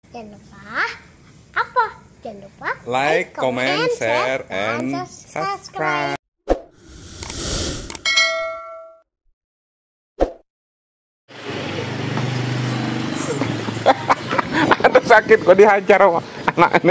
Jangan lupa apa? Jangan lupa like, comment, share, and subscribe. Aduh, sakit kok dihajar sama anak ini.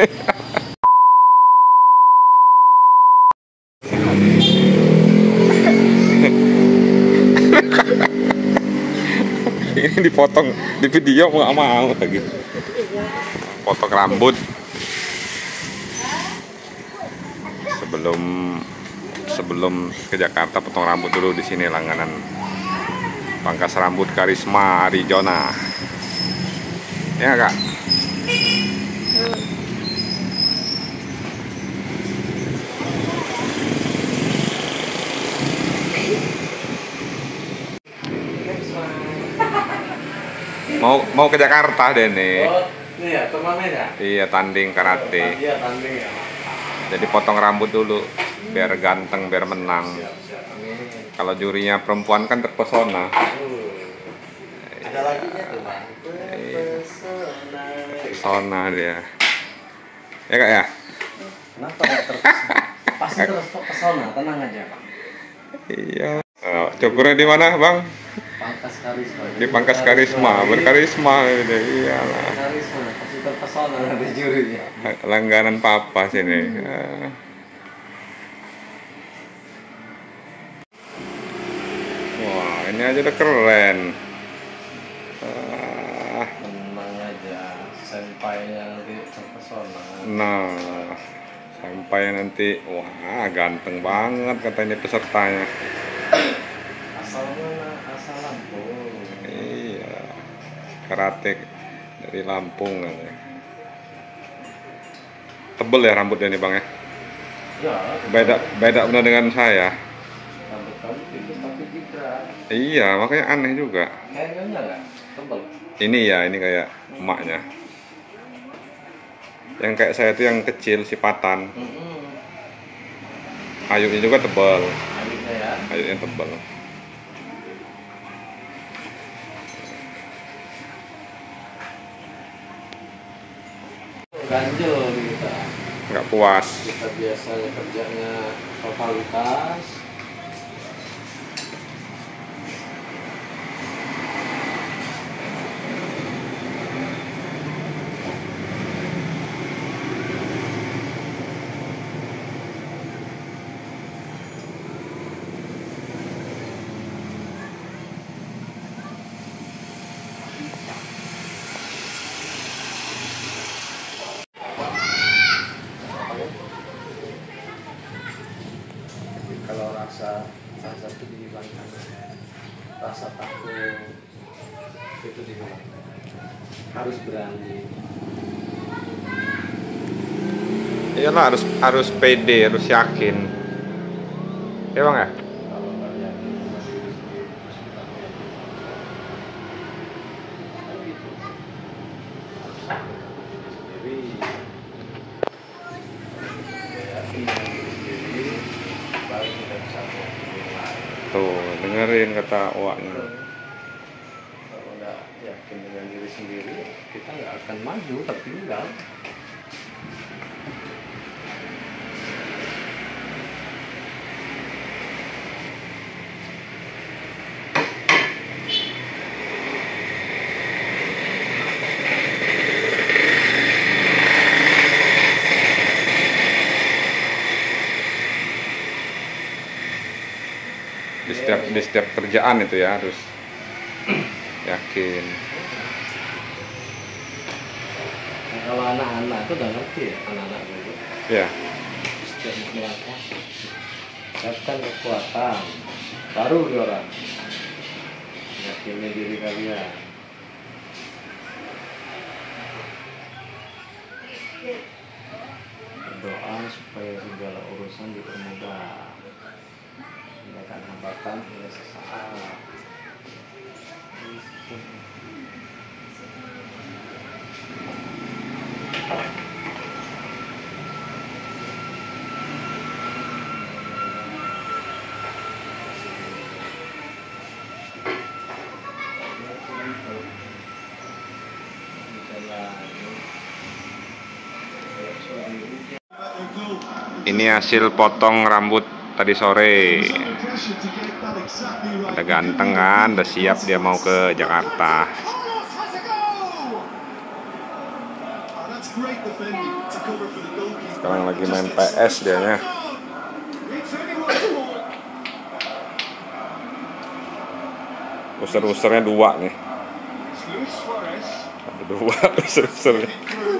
Ini dipotong di video, nggak mau lagi. Potong rambut sebelum ke Jakarta, potong rambut dulu di sini langganan pangkas rambut Karisma Arizona. Ya kak. Mau ke Jakarta deh nih. Oh, iya, turnamen ya? Iya, tanding karate. Iya, tanding ya. Jadi potong rambut dulu biar ganteng, biar menang. Amin. Kalau jurinya perempuan kan terpesona. Ada lagunya tuh, Bang. Terpesona. Pesona dia. Ya kak ya? Kenapa nggak terpesona? Pasti terpesona, tenang aja, Bang. Iya. Cukurnya di mana, Bang? Pangkas Karisma. Di Pangkas Karisma, berkarisma gitu. Iyalah. Karisma, pasti terpesona ada jurinya. Langganan papa sini. Wah, ini aja udah keren. Tenang aja, sampainya nanti terpesona. Nah, sampai nanti, wah ganteng banget katanya pesertanya. Asal mana? Asal Lampung. Iya, karate dari Lampung katanya. Tebel ya rambutnya nih bang ya? Ya, Beda benar dengan saya. rambut kamu tipis tapi tidak. Iya, makanya aneh juga. Kayaknya nggak tebal. Ini ya, ini kayak emaknya. Yang kayak saya itu yang kecil, sipatan. Ayunya juga tebal. Akhirnya ya. Ayunya tebal. Ganjel kita. Nggak puas. Kita biasanya kerjanya totalitas. Kalau rasa itu dihilangkan, rasa takut itu dihilangkan, harus berani. Iyalah, harus pede, harus yakin. Ya bang ya? Kalau nggak yakin sama diri sendiri, terus kita gitu. Sendiri, kita yakin sama diri sendiri, baru kita bisa mengobati yang lain. Tuh, dengerin kata Waknya. Kalau nggak yakin dengan diri sendiri, kita nggak akan maju, tertinggal. Di setiap kerjaan itu ya harus yakin. Nah, kalau anak-anak itu udah ngerti ya, anak-anak dulu. Ya. Setiap melangkah, siapkan kekuatan, baru orang yakini diri kalian. Berdoa supaya segala urusan dipermudah, hindarkan hambatan hingga sesaat. Jalan Ini hasil potong rambut tadi sore. Udah ganteng kan, udah siap dia mau ke Jakarta. Sekarang lagi main PS dianya. User-usernya 2 nih. Ada 2 user-usernya.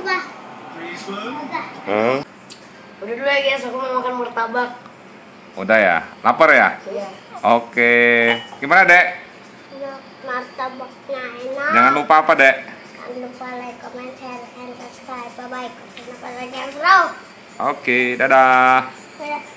Udah dulu ya guys, aku mau makan martabak. Udah ya? Lapar ya? Iya. Oke. Gimana, Dek? Martabaknya enak. Jangan lupa apa, Dek? Jangan lupa like, comment, share, and subscribe. Bye bye. Sampai lagi, bro. Oke, dadah. Dadah.